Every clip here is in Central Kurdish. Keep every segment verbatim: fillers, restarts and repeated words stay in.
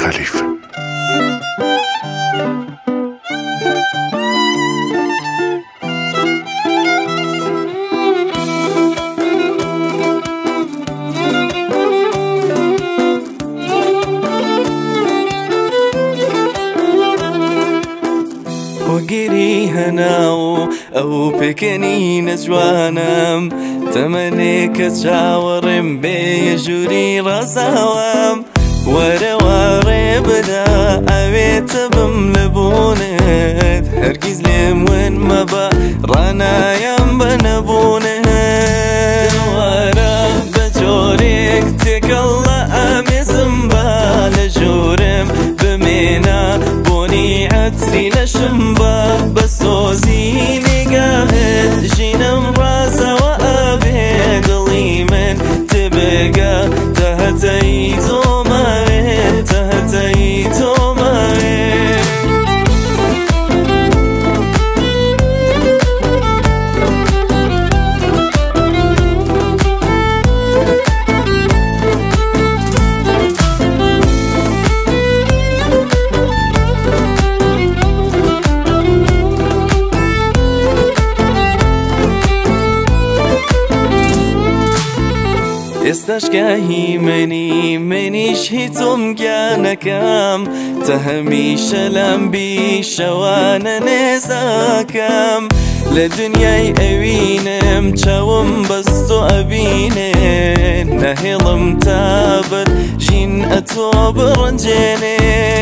خليفة. وقري هناو أو بكني نجوانم تمنيك تشاورم بيجوري رزاوام ورواري بدا أبيت بملبونت هرقز ليم وين مبا رانا يم بنبونت دوارا بجوريك تكلا أمي زنبال جورم بمينا بوني عتري لشنبا بسوزيني قاهد جينم رازا وأبي قلي من تبقى تهتيتو ماري تهتيتو ماري استشكاهي مني منيش هيتم كانكام تهمي شلم بي شوانا نزاكام لدنياي اوينم تشاوم بستو ابينين نهيلم تابر جين اتوب رنجيني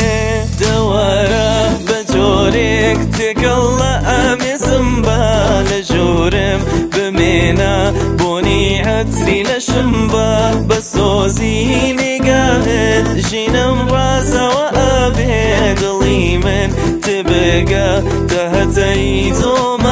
دوارا بجوريك تقلا امي زنبال جورم بمينا بوني عتري لشنبا بسوزيني قاهد جينم رازا وأبي قلي من تبقى تهتيتو